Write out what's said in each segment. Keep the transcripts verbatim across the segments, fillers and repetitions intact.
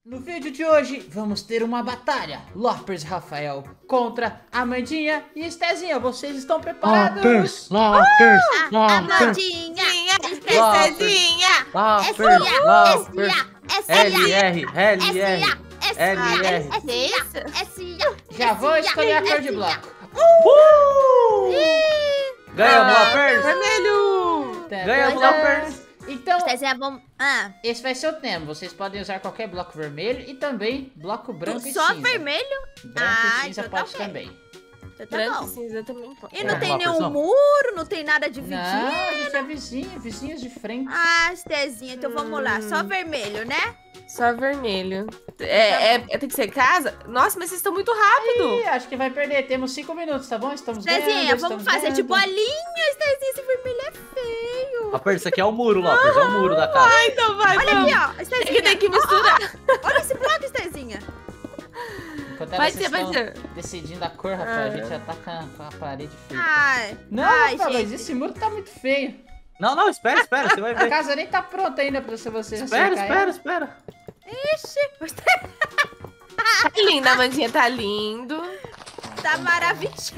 No vídeo de hoje, vamos ter uma batalha. Lopers e Rafael contra Amandinha e Estezinha. Vocês estão preparados? Lopers, Lopers, Uh, Lopers, Amandinha, Estezinha, Lopers, Lopers, L R, L R, L R. Já vou escolher a cor de bloco. Uh! Ganhamos, Lopers! vermelho. Ganhamos, Lopers! Então, Estezinha, vamos... Ah, esse vai ser o tema. Vocês podem usar qualquer bloco vermelho e também bloco branco e só cinza. vermelho? Branco Ah, e cinza então tá pode ok. também. Então tá Branco bom. e cinza também pode. E não É, tem uma nenhum pessoa. muro, não tem nada dividindo? Não, a gente é vizinho, vizinhos de frente. Ah, Estezinha, então vamos lá. Só vermelho, né? Só vermelho. É, é, é- tem que ser casa? Nossa, mas vocês estão muito rápido. Ih, acho que vai perder. Temos cinco minutos, tá bom? Estamos vendo, Estezinha, vamos estamos fazer vendo. de bolinha, Estezinha. Esse vermelho é feio. Lopers, isso aqui é o muro, Lopers, é o muro da casa. Ah, então vai, Olha vamos. aqui, ó. Tem que, Estezinha, tem que misturar. olha esse bloco, Estezinha. Enquanto Vai elas ser, vai estão ser. decidindo a cor, Rafael, a Ah. gente já tá com a, com a parede feita. Ai, Não, ai, Rafael, mas gente. esse muro tá muito feio. Não, não, espera, espera, você vai A ver. casa nem tá pronta ainda pra você você Espera, acertar espera, ela. espera. Ixi, Tá lindo, a Amandinha tá lindo. tá maravilhoso.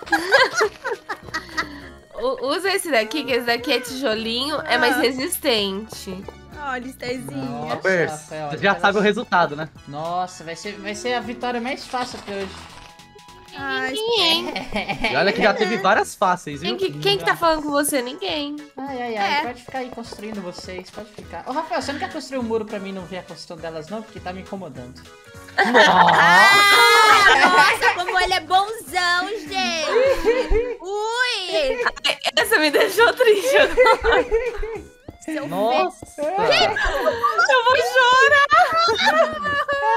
U- Usa esse daqui, que esse daqui é tijolinho, é mais resistente. Olha, Estezinha. Nossa, Lopers, Rafael, você já olha sabe o elas- resultado, né? Nossa, vai ser, vai ser a vitória mais fácil até hoje. Ai, Ninguém. E olha que já teve várias fáceis, viu? Quem que, quem que tá falando com você? Ninguém. Ai, ai, ai, É. pode ficar aí construindo vocês, pode ficar. Ô, Rafael, você não quer construir um muro pra mim não ver a construção delas não? Porque tá me incomodando. Ah, nossa, como ele é bonzão, gente. Ui, Essa me deixou triste agora. seu Nossa! Eu vou chorar.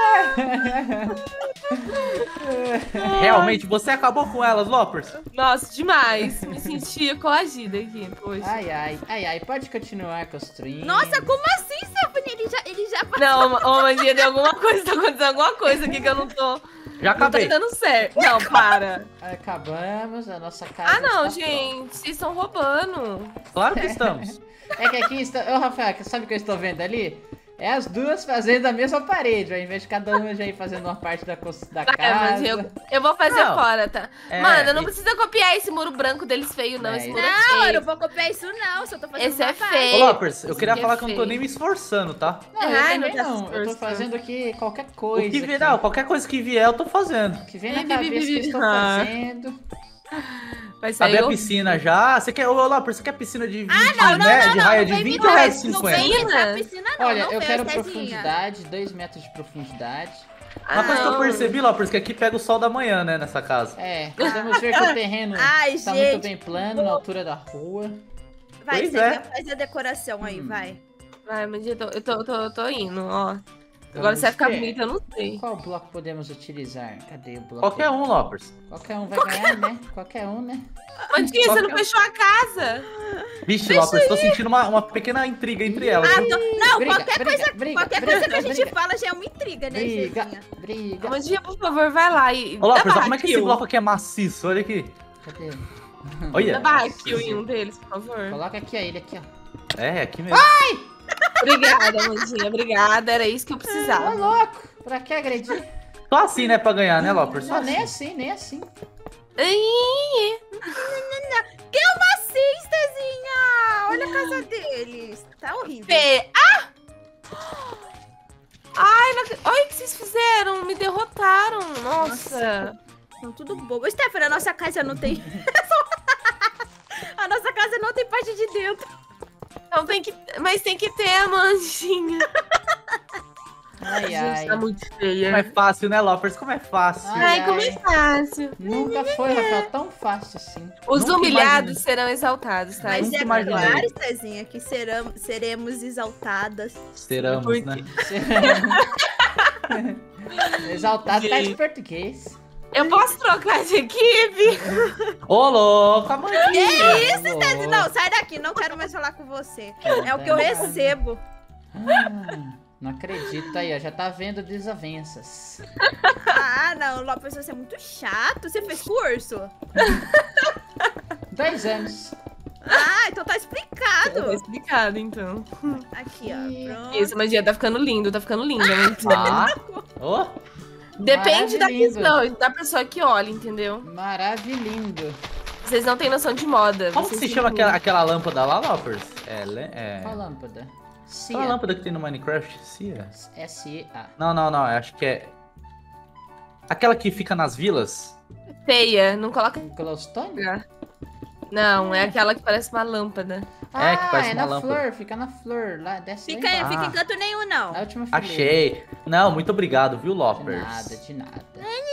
Realmente, você acabou com elas, Lopers? Nossa, demais. Me senti coagida aqui, poxa. Ai, ai, ai, ai, pode continuar construindo. Nossa, como assim, Stephanie? Ele já, ele já Não, ô, Amandinha, tem alguma coisa, tá acontecendo alguma coisa aqui que eu não tô... Já Não tá acabei. dando certo. Não, para. Acabamos, a nossa casa Ah, não, está gente. Vocês estão roubando. Claro que estamos. pronta. É que aqui está... Ô, Rafael, sabe o que eu estou vendo ali? É as duas fazendo a mesma parede, ao invés de cada uma já ir fazendo uma parte da, cos- da Vai, casa. Amandinha, eu, eu vou fazer Não. fora, tá? É, Mano, não e- precisa copiar esse muro branco deles feio, não. É, Esse muro é Não, eu feio. não vou copiar isso não, só tô fazendo Esse é uma parte. feio. Ô, Lopers, eu Esse queria aqui é falar que eu não tô feio. nem me esforçando, tá? Não, eu Ai, também não tá não. Eu tô esforçando. fazendo aqui qualquer O coisa. que aqui. vier, não, qualquer coisa que vier, eu tô fazendo. Que vem na Bi, bi, bi, cabeça que eu bi, estou ah. fazendo. Vai Sabe sair a o... piscina já? Você quer, ô, Lopers, você quer piscina de vinte, Não, não, né? não, de não, raia não de vem me vinte ou raia de dar, não vem me cinquenta? dar piscina não, Olha, não eu veio, quero Estezinha. profundidade, dois metros de profundidade. Uma coisa que eu não. percebi, Lopers, que aqui pega o sol da manhã, né, nessa casa. É, podemos ver que o terreno Ai, está gente. muito bem plano, na altura da rua. Vai, Pois Estezinha, é. faz a decoração aí, Hum. vai. Vai, Amandinha, eu tô, eu tô, eu tô, eu tô indo, ó. Agora Vamos se vai ficar ver. bonito, eu não sei. Qual bloco podemos utilizar? Cadê o bloco? Qualquer um, Lopers. Qualquer um vai ganhar, né? Qualquer um, né? Amandinha, você não Qualquer- fechou a casa? Vixe, Lopers, tô sentindo uma, uma pequena intriga entre elas. Ah, viu? não, não, Briga, qualquer briga, coisa, briga, qualquer briga, coisa que a gente briga. fala já é uma intriga, né, Briga, Estezinha? briga. Amandinha, por favor, vai lá e... Ô, dá Lopers, barra como é que esse kill. bloco aqui é maciço? Olha aqui. Cadê? Olha. Dá barra kill em um deles, por favor. Coloca aqui a ilha, aqui, ó. É, aqui mesmo. Obrigada, Amandinha, obrigada. Era isso que eu Ô, precisava. louco! Pra que agredir? Só assim, né, pra ganhar, né, Lopers? Só Não, nem assim. assim, nem assim. Ai, Que é uma assim, Estezinha? Olha a casa deles. Tá horrível. Fê. Ah! Ai, não... ac- olha o que vocês fizeram. Me derrotaram. Nossa. São tudo bobo. Stephanie, a nossa casa não tem... a nossa casa não tem parte de dentro. Então tem que... Mas tem que ter a Amandinha. Ai, Gente, ai. tá muito Como feia. é fácil, né, Lopers? Como é fácil. Ai, Ai, como é fácil. Nunca foi, Rafael, tão fácil assim. Os Nunca humilhados imaginei. serão exaltados, tá? Mas nunca é imaginei. claro, Estezinha, que seram, seremos exaltadas. Seramos, Por né? Exaltado tá de Gente. português. Eu posso trocar de equipe? Ô, louco, Amandinha. Que isso, Louco. Estezinha? Não, sai daqui, não quero mais falar com você. É o que eu recebo. Ah, não acredito aí, ó. Já tá vendo desavenças. Ah, não, Lopes, você é muito chato. Você fez curso? Dois anos. Ah, então tá explicado. explicado. Tá explicado, então. Aqui, ó. Pronto. Isso, a magia tá ficando lindo, tá ficando linda. Mas... Ah, ó. Depende da Maravilhoso. visão, da pessoa que olha, entendeu? Maravilhindo. Vocês não têm noção de moda. Como que vocês se chama não- aquela, aquela lâmpada lá, Loppers? É, le- é... Qual a lâmpada? Aquela Cia. lâmpada que tem no Minecraft? Cia? S E A. Não, não, não. eu Acho que é... Aquela que fica nas vilas. Feia, não coloca... Glowstone? Não, é aquela que parece uma lâmpada. É, que Ah, parece é uma na lâmpada. flor, fica na flor. Lá, desce Fica lá aí, embaixo. fica Ah. em canto nenhum, não. Na última fileira. Achei. Não, muito obrigado, viu, De Loppers? nada, de nada.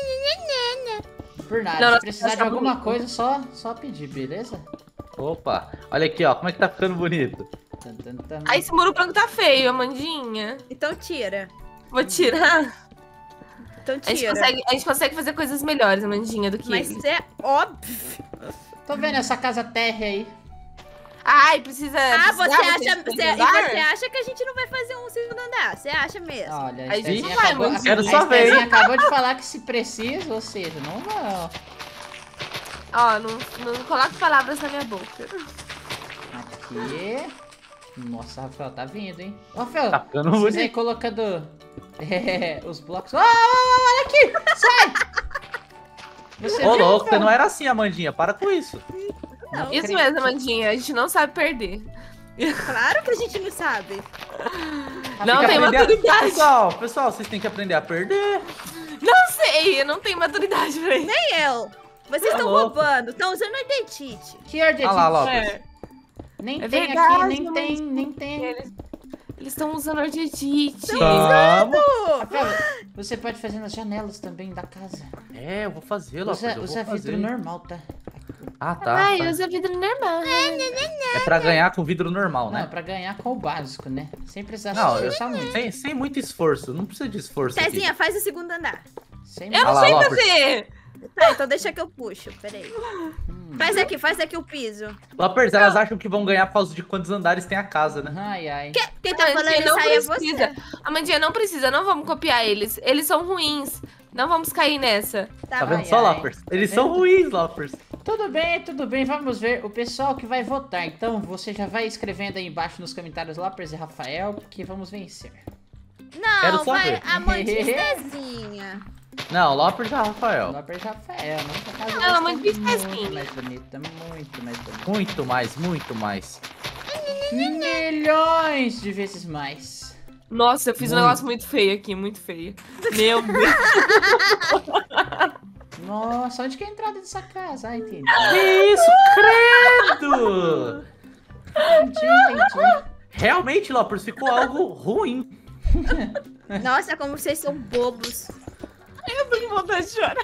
Por nada. Não, Se nossa, precisar tá de alguma bonito. coisa, só, só pedir, beleza? Opa, olha aqui, ó. Como é que tá ficando bonito? Tan, tan, tan. Aí esse muro branco tá feio, Amandinha. Então tira. Vou tirar. Então A gente, tira. consegue, a gente consegue fazer coisas melhores, Amandinha, do que Mas eles. é óbvio. Tô vendo essa casa térrea aí. Ai, precisa. Ah, você precisava acha, ter você, segundo e andar? você acha que a gente não vai fazer um segundo andar? Você acha mesmo? Olha, a Aí Estezinha não vai, acabou, mas a, quero a só ver, Estezinha hein? acabou de falar que se precisa, ou seja, não vai. Ó, não, não coloque palavras na minha boca. Aqui. Nossa, Rafael, tá vindo, hein? Ô, Rafael, Tá ficando vocês bonito. aí colocando é, os blocos. Ah, olha aqui! Sai! Você Ô, viu, louco, você Rafael? não era assim, Amandinha. Para com isso. Não Isso acredito. mesmo, Amandinha. A gente não sabe perder. Claro que a gente não sabe. Não Tem que tem aprender a- maturidade. Pessoal, pessoal, vocês têm que aprender a perder. Não sei, eu não tenho maturidade pra isso. Nem eu. Vocês Tá estão louco. roubando, estão usando identity. Que ordem Olha lá, Lopes. É, Nem É tem verdade, aqui, nem mas- tem, nem tem. eles eles estão usando Ardedite. Vamos. Rafael, você pode fazer nas janelas também da casa. É, eu vou fazer, Lopes. Usa, eu usa vou fazer. vidro normal, tá? Ah, tá. Ai, tá. usa vidro normal. É pra ganhar com vidro normal, Não, é né? pra ganhar com o básico, né? Sem precisar se Não, eu- esforçar muito. sem, sem muito esforço. Não precisa de esforço aqui. Cezinha, faz o segundo andar. Sem Eu Olha não lá, sei Lopes. fazer. Tá, então deixa que eu puxo. Peraí. Hum. Faz aqui, faz aqui o piso. Lopers, elas acham que vão ganhar por causa de quantos andares tem a casa, né? Ai, ai. Quem tá falando Amandinha, isso não aí é precisa. você. Amandinha, não precisa. Não vamos copiar eles. Eles são ruins. Não vamos cair nessa. Tá Tá bom. vendo ai, só, ai. Lopers? Eles Tá são vendo? ruins, Lopers. Tudo bem, tudo bem. Vamos ver o pessoal que vai votar. Então, você já vai escrevendo aí embaixo nos comentários Lopers e Rafael, que vamos vencer. Quero Não, só vai ver. a Mandinha Cezinha. Não, Lopers e Rafael. Lopers e Rafael, nossa casa Não, vai ser muito muito Cezinha. mais bonita, muito mais bonita. Muito mais, muito mais. Milhões de vezes mais. Nossa, eu fiz um Muito. negócio muito feio aqui, muito feio. Meu Deus. Nossa, onde que é a entrada dessa casa? Ah, entendi. Que isso, credo! Entendi, entendi. Realmente, Lopers, ficou algo ruim. Nossa, como vocês são bobos. Eu tô com vontade de chorar.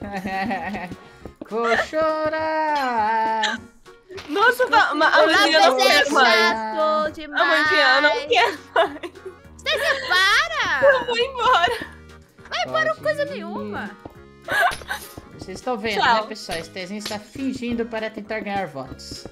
Vou chorar. Nossa, tá, ma- O Amandinha, eu não Lopes é quero mais. chato demais. Amandinha, eu não quero mais. Para! Eu vou embora. Vai para Coisa nenhuma. Vocês estão vendo, Tchau. né, pessoal? Estezinho está fingindo para tentar ganhar votos.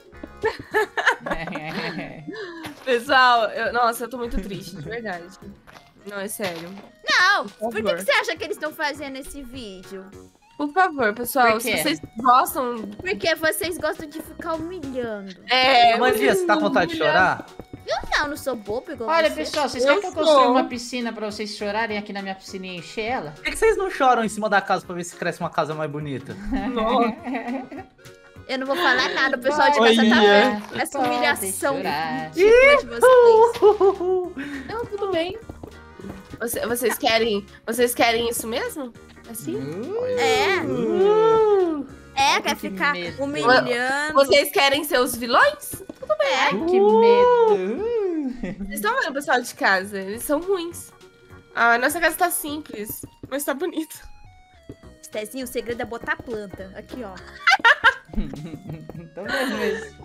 Pessoal, eu- nossa, eu tô muito triste, de verdade. Não, é sério. Não, Por por que, favor. que você acha que eles estão fazendo esse vídeo? Por favor, pessoal, Por quê? se vocês gostam. Porque vocês gostam de ficar humilhando. É. Amandinha, você tá com vontade de chorar? Eu não, não sou bobo igual Olha, você. pessoal, vocês Eu querem que eu construa sou. uma piscina pra vocês chorarem aqui na minha piscininha e encher ela? Por que que vocês não choram em cima da casa pra ver se cresce uma casa mais bonita? Nossa. Eu não vou falar nada, o pessoal de Olha. casa tá vendo Pode essa humilhação chorar. ridícula de vocês. Não, tudo bem. Você- vocês querem. Vocês querem isso mesmo? Assim? É, Uh, é, quer Que ficar medo. humilhando. Vocês querem ser os vilões? É, Que medo. Vocês estão vendo o pessoal de casa? Eles são ruins. Ah, nossa casa tá simples, mas tá bonita. Stezinho, o segredo é botar planta. Aqui, ó. Tô vendo isso.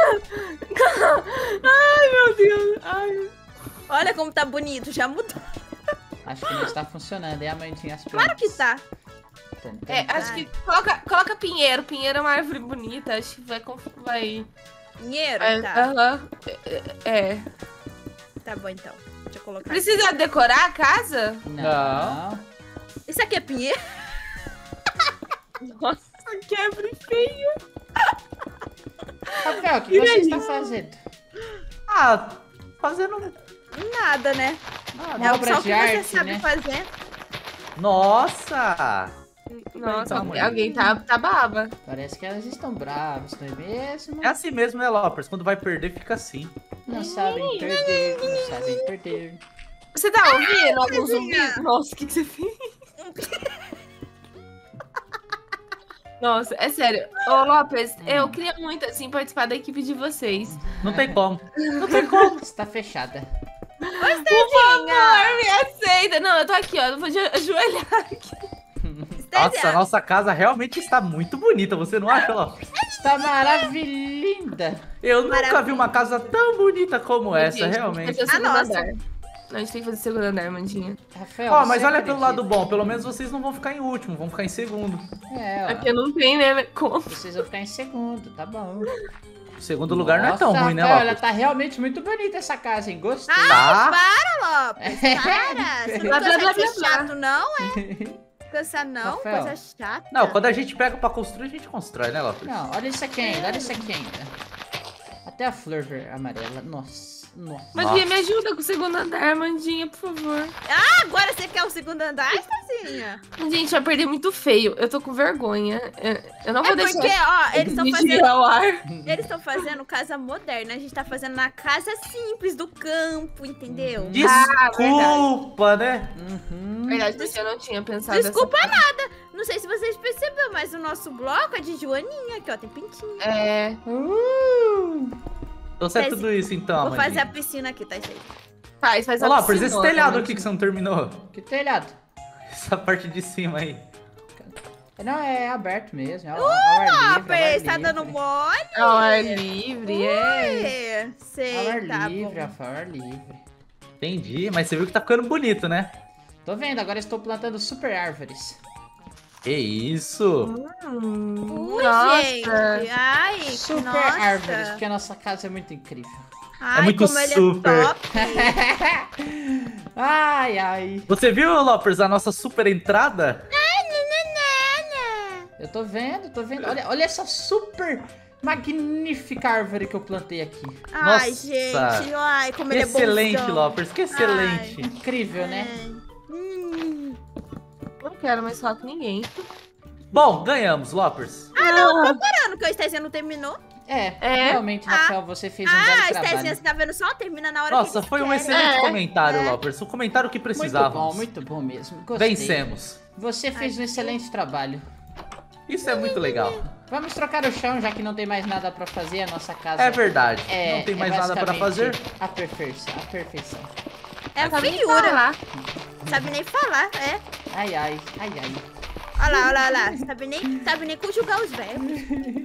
Ai, meu Deus. Ai. Olha como tá bonito, já mudou. Acho que não está funcionando, é a Amandinha as Claro que tá. É, acho que. Coloca, coloca pinheiro. Pinheiro é uma árvore bonita. Acho que vai. conf- vai Dinheiro, é, tá. aham. É, é. Tá bom, então. Deixa eu colocar. Precisa decorar a casa? Não. Isso aqui é pinheiro? Nossa, que árvore feia. Rafael, o que você está fazendo? Ah, fazendo... Nada, né? Ah, É o obra só de que arte, você sabe né? fazer. Nossa! Nossa, Então, alguém, alguém tá, tá baba. Parece que elas estão bravas, não é mesmo? É assim mesmo, né, Lopers? Quando vai perder, fica assim. Não sabem perder, não sabem perder. Você tá ouvindo algum zumbi? Nossa, o que, que você fez? Nossa, é sério. Ô, Lopes, eu queria muito, assim, participar da equipe de vocês. Não tem como. Não tem como. Está fechada. Por favor, me aceita. Não, eu tô aqui, ó. Eu vou de- ajoelhar aqui. Nossa, a nossa casa realmente está muito bonita, você não acha, Lopers? Está maravilhinda. Eu nunca Maravilha. vi uma casa tão bonita como essa, Gente, realmente. tem que fazer o A segundo nossa. andar. Não, a gente tem que fazer o segundo andar, Mandinha. Rafael, Ó, mas você olha pelo acredita? lado bom, pelo menos vocês não vão ficar em último, vão ficar em segundo. É, ó. Aqui eu não tenho, né? Como? Vocês vão ficar em segundo, tá bom. O segundo lugar não é tão Nossa, ruim, né, Rafael, Lopers? ela tá realmente muito bonita essa casa, hein? Gostei. Tá? Para, Lopes, para. Você Blá, não blá, consegue blá, ser blá, chato, não, é? Cansa não, Rafael. coisa chata. Não, quando a gente pega pra construir, a gente constrói, né, Lopers? Não, olha isso aqui ainda, olha isso aqui ainda. Até a flor ver- amarela, nossa, nossa. Mandinha, me ajuda com o segundo andar, Mandinha, por favor. Ah, agora você quer o segundo andar, Stazinha? Gente, vai perder muito feio. Eu tô com vergonha. Eu, eu não vou É deixar. porque, ó, eles estão me fazendo... tirar ao ar. Eles estão fazendo casa moderna, a gente tá fazendo na casa simples do campo, entendeu? Desculpa, né? Uhum. Verdade, porque eu não tinha pensado Desculpa dessa nada. Não sei se vocês perceberam, mas o nosso bloco é de joaninha, aqui, ó, tem pintinho. forma. É. Uh, Então você é Mas- tudo isso, então, Vou fazer a Amandinha. piscina aqui, tá, gente? Faz, faz a Ô, Lopers, esse piscinona, telhado Mandinha. aqui que você não terminou. que telhado. Essa parte de cima aí. Não, é aberto mesmo, é ao, ao ar livre, Ah, ao ar Pê, tá livre. dando mole? Ao ar livre, é. Ui, Ao sei, ar tá livre, bom. Rafael, ao ar livre. Entendi, mas você viu que tá ficando bonito, né? Tô vendo, agora estou plantando super árvores. Que isso? Hum, Ui, nossa. gente. Ai, Super nossa. árvores, porque a nossa casa é muito incrível. Ai, É muito como ele super. é top. Ai, ai. Você viu, Lopers, a nossa super entrada? Eu tô vendo, tô vendo. Olha, olha essa super magnífica árvore que eu plantei aqui. Ai, Nossa. gente. Ai, como ele é Excelente, bonzão. Lopers, que excelente. Incrível, né? Hum. Não quero mais falar com ninguém. Bom, ganhamos, Lopers. Ah, não, tô parando que o Stazinha não terminou. É, É. realmente, Rafael, você fez um Ah, belo a Stazinha, trabalho. você tá vendo só? Termina na hora que Nossa, eles foi um querem. excelente É. comentário, É. Lopers. O comentário que Muito precisávamos. bom, muito bom mesmo. Gostei. Vencemos. Você fez um excelente trabalho. Isso é muito legal. Vamos trocar o chão, já que não tem mais nada pra fazer. A nossa casa É verdade. é, Não tem é mais nada pra fazer. basicamente A perfeição, a perfeição. É a Sabe nem feiura. falar. Sabe nem falar, é. Ai, ai, ai, ai. Olha lá, olha lá, olha lá. Sabe nem, sabe nem conjugar os verbos.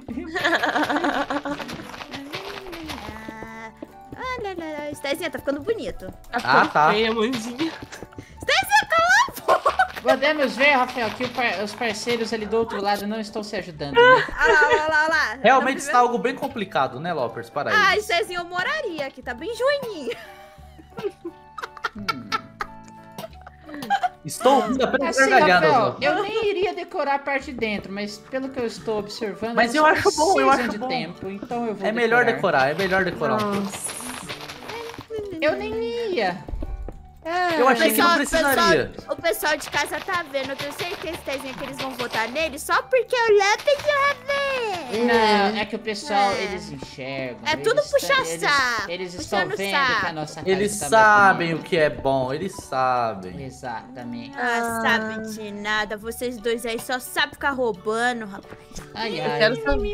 Ah, lá, lá, lá. Stazinha, tá ficando bonito. Ah, tá. Feia, Mandinha. Stazinha, cala a boca. Podemos ver, Rafael, que o par- os parceiros ali do outro lado não estão se ajudando, né? Olha lá, olha lá, olha lá. Realmente Tá está algo bem complicado, né, Lopers? Para aí. Ah, Stazinha, eu moraria aqui. Tá bem joaninha. Estou apenas Assim, gargalhando. Rafael, Lopers. eu nem iria decorar a parte de dentro, mas pelo que eu estou observando, Mas eles eu acho bom, eu precisam acho de bom. tempo, então eu vou É melhor decorar, é melhor decorar um pouco. Nossa. Eu nem ia. Eu achei que não Pessoal- precisaria. pessoal- o pessoal de casa tá vendo. Eu tenho certeza, Stazinha, que eles vão votar nele só porque o Lopes já vê. Não, é que o pessoal, É. eles enxergam. É eles tudo estão- puxa-saco, Eles, eles estão puxando vendo saco. que a nossa casa Eles está sabem muito o que é bom, eles sabem. bonita. Exatamente. Ah, sabe de nada. Vocês dois aí só sabem ficar roubando, rapaz. Ai, Eu ai. quero saber.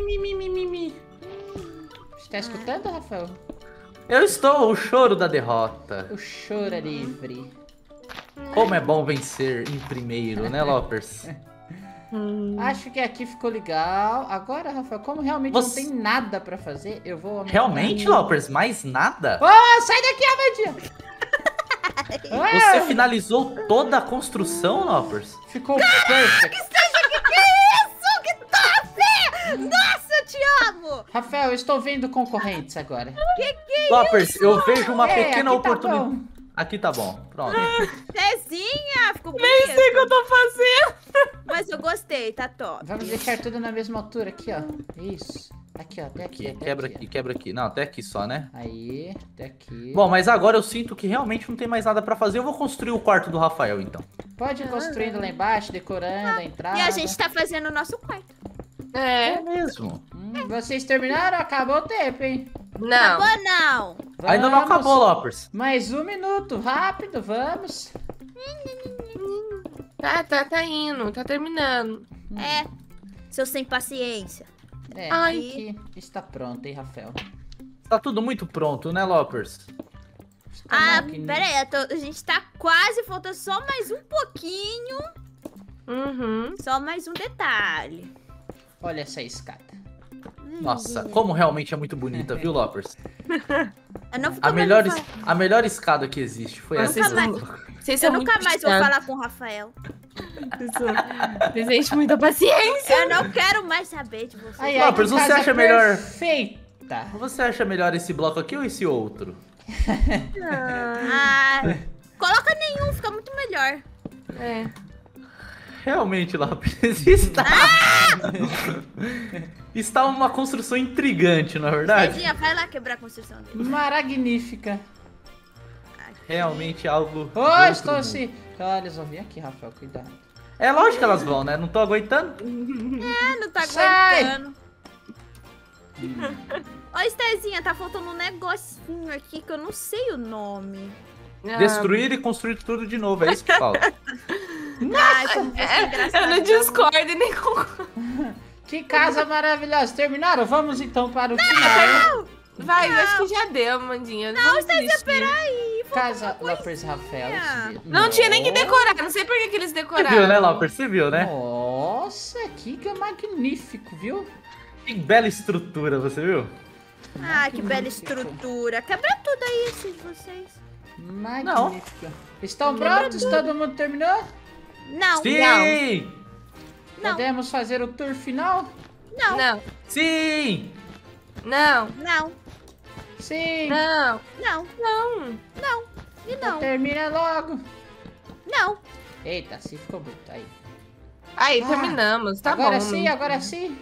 Você tá escutando, Rafael? Eu estou o choro da derrota. O choro é livre. Como é bom vencer em primeiro, né, Lopers? Hum. Acho que aqui ficou legal. Agora, Rafael, como realmente Você- não tem nada pra fazer, eu vou... aumentar- Realmente, Lopers? Mais nada? Ô, sai daqui, Amandinha! Você Ah, finalizou toda a construção, Lopers? ficou perfeito. Isso, que top! Nossa, eu te amo! Rafael, eu estou vendo concorrentes agora. Lopers, eu vejo uma É, pequena aqui tá oportunidade. bom. Aqui tá bom, pronto. Cezinha, ficou bonito. Nem sei o que eu tô fazendo. Mas eu gostei. gostei, tá top. Vamos deixar tudo na mesma altura aqui, ó. Isso. Aqui, ó, até aqui, Aqui, até quebra aqui, aqui, quebra aqui. Não, até aqui só, né? ó. Aí, até aqui. Bom, mas agora eu sinto que realmente não tem mais nada pra fazer. Eu vou construir o quarto do Rafael, então. Pode ir construindo lá embaixo, decorando a entrada. E a gente tá fazendo o nosso quarto. É. É mesmo. Hum, vocês terminaram? Acabou o tempo, hein? Não. Acabou não. Ainda não Vamos. acabou, Lopers. Mais um minuto, rápido, vamos. Tá, tá, tá indo, tá terminando. É, seu sem paciência. É, Ai. aqui está pronto, hein, Rafael? Tá tudo muito pronto, né, Lopers? Está Ah, bom, que- pera aí, eu tô- a gente tá quase, falta só mais um pouquinho. Uhum. Só mais um detalhe. Olha essa escada. Nossa, como realmente é muito bonita, viu, Lopers? Eu, não A nunca melhor, mais es- vou a melhor escada que existe foi essa. Vocês, nunca são- mais- vocês eu são nunca muito mais vou chatos. falar com o Rafael. Vocês são- Vocês enchem muita paciência. Eu não quero mais saber de você. Ai, Lopers, que você casa acha melhor- Perfeita. Você acha melhor esse bloco aqui ou esse outro? Ah, coloca nenhum, fica muito melhor. É. Realmente, Lopes, está... está uma construção intrigante, não é verdade? Tadinha, vai lá quebrar a construção dele. Magnífica. Realmente algo... Ô, de outro estou mundo. assim. Olha, eles vão vir aqui, Rafael, cuidado. É lógico que elas vão, né? Não tô aguentando. Ah, não tá Sai! aguentando. Ô, Estezinha, tá faltando um negocinho aqui que eu não sei o nome. Ah, Destruir e construir tudo de novo, é isso que falta. Ai, como você é Eu engraçado. não discordo e nem concordo. Que casa maravilhosa. Terminaram? Vamos então para o final. Vai, eu acho que já deu, Mandinha. Não, Estezinha, peraí. Casa Lopers Rafael. Não tinha nem que decorar, não sei por que, que eles Você decoraram. viu, né, Lopers? Você viu, né? Nossa, que que é magnífico, viu? Que bela estrutura, você viu? Ah, que bela estrutura. Quebra tudo aí, esses de vocês. Magnífico. Estão prontos? Todo mundo terminou? Não, Sim! não, Podemos fazer o tour final? não, Não, Sim! não, não, Sim. não, não, não. não, e Então não, termina logo. não. Eita, assim ficou bonito. Aí. Aí, Ah, terminamos, tá agora bom. sim, agora sim.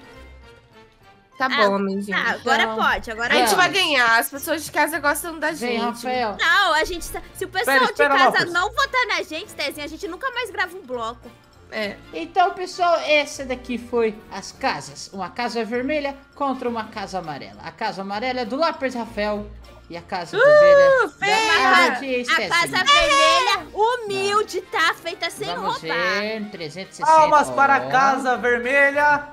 Tá Ah, bom, Mandinha. Tá, agora Então, pode, agora A gente Vamos. vai ganhar, as pessoas de casa gostam da Vem, gente. Rafael. Não, a gente. tá- Se o pessoal Espera, espera, de casa Lopes. não votar na gente, Tezinha, a gente nunca mais grava um bloco. É. Então, pessoal, essa daqui foi as casas. Uma casa vermelha contra uma casa amarela. A casa amarela é do Lopers Rafael e a casa vermelha da Ana de A Estezinha. casa vermelha, humilde, tá feita sem Vamos roubar. ver, trezentos e sessenta. Palmas para a Ó. casa vermelha!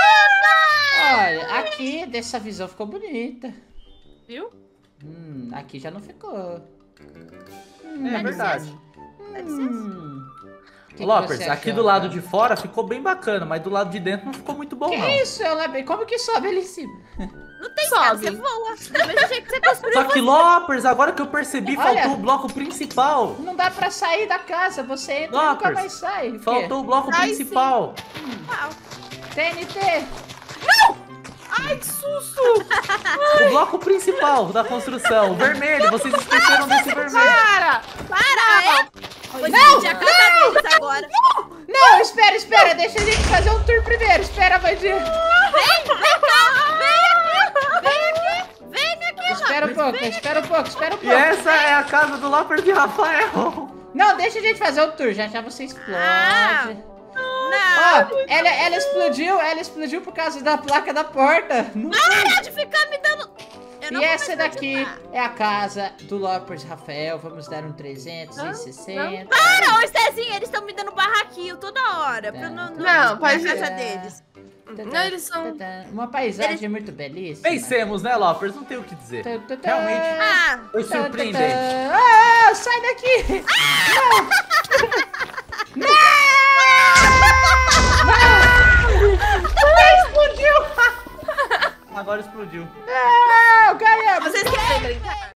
Olha, aqui dessa visão ficou bonita. Viu? Hum, aqui já não ficou. Hum, É verdade. Hum. Que que Lopers, você aqui achou, do lado cara? de fora ficou bem bacana, mas do lado de dentro não ficou muito bom, Que não. isso, eu lembrei. Como que sobe ali em cima? Não tem cara, Sobe. você voa. Do mesmo jeito que você construiu. Só que, Lopers, agora que eu percebi, Olha. faltou o bloco principal. Não dá pra sair da casa. Você entra e nunca Lopers, mais sai. O quê? Faltou o bloco Ai, principal. T N T. Ai, que susto! O bloco principal da construção. O vermelho, vocês esqueceram desse vermelho. Para! Para, é? Vou dividir a casa deles agora. Não, espera, espera. Deixa a gente fazer um tour primeiro. Espera, bandinha. Vem, vem cá, vem aqui, vem aqui, vem aqui, Espera um Lopes, pouco, vem espera um pouco, espera um E pouco. essa é a casa do Lopers e Rafael. Não, deixa a gente fazer o tour. Já já você explode. Ah, Ó, Não, ela, ela explodiu, ela explodiu por causa da placa da porta. Não para de ficar me dando... Eu não E vou essa mais daqui continuar. é a casa do Lopers Rafael. Vamos dar um trezentos e sessenta. Para, ô Cezinha, eles estão me dando barraquinho toda hora. Pra eu não, não, Não, ir pode na casa ir. deles. Não, eles são... Uma paisagem muito belíssima. Pensemos, né, Lopers? Não tem o que dizer. Tá, tá, tá. Realmente Ah, foi Tá, tá, surpreendente. tá. Ah, sai daqui! Não! Não! Não! Explodiu! Agora explodiu. Ah!